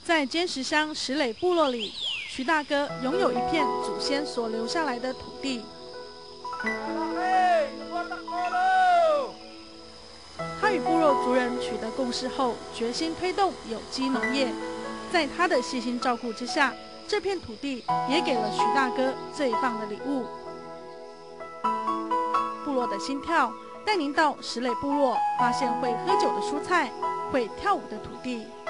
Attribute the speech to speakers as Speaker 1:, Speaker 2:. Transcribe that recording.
Speaker 1: 在尖石乡石垒部落里，徐大哥拥有一片祖先所留下来的土地。他与部落族人取得共识后，决心推动有机农业。在他的细心照顾之下，这片土地也给了徐大哥最棒的礼物。部落的心跳带您到石垒部落，发现会喝酒的蔬菜，会跳舞的土地。